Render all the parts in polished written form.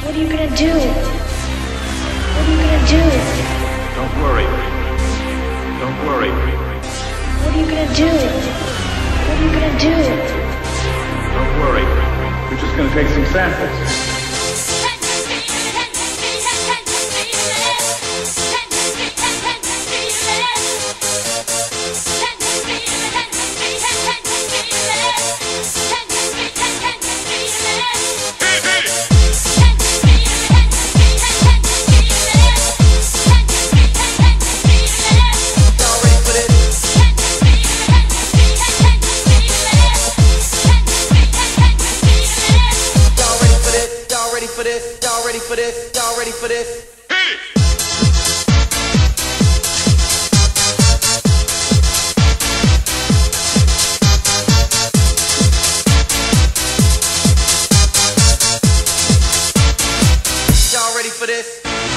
What are you gonna do? What are you gonna do? Don't worry. Don't worry. What are you gonna do? What are you gonna do? Don't worry. We're just gonna take some samples. Y'all ready for this? Y'all ready for this? Y'all ready for this?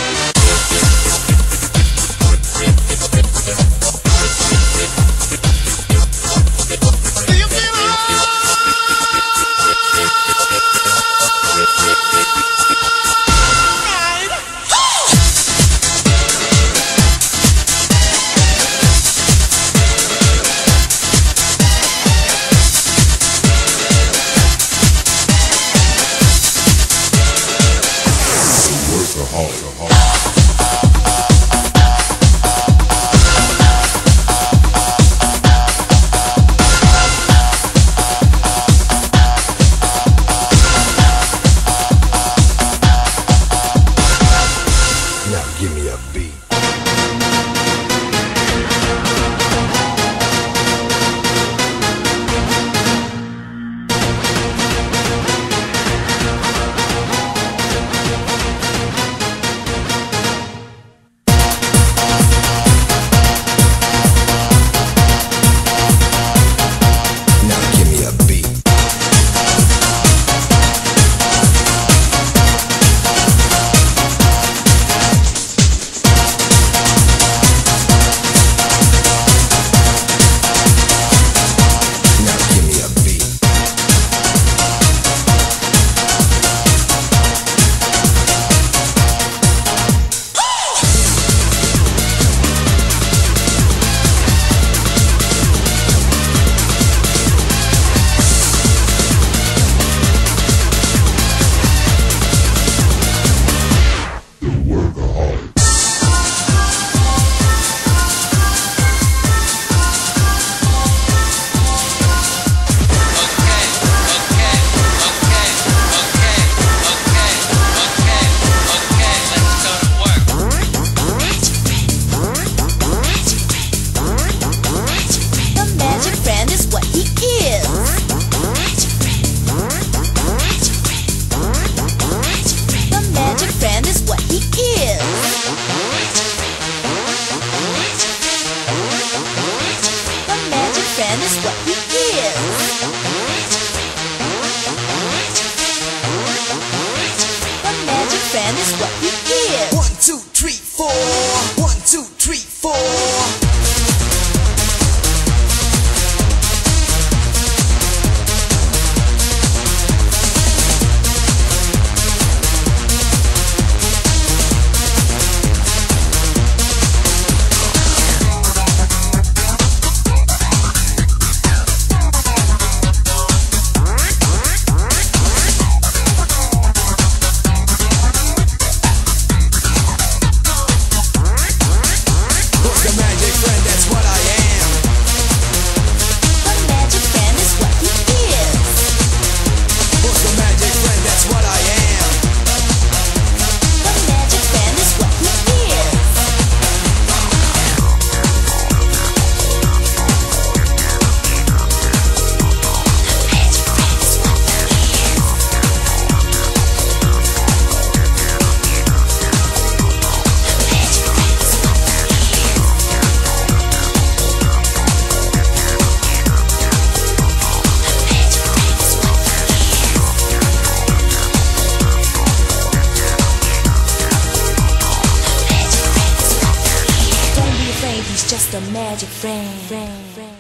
Give me a beat. Is what he is. The magic friend is what he is. 1, 2, 3, 4. 1, 2, 3, 4. Just a magic friend.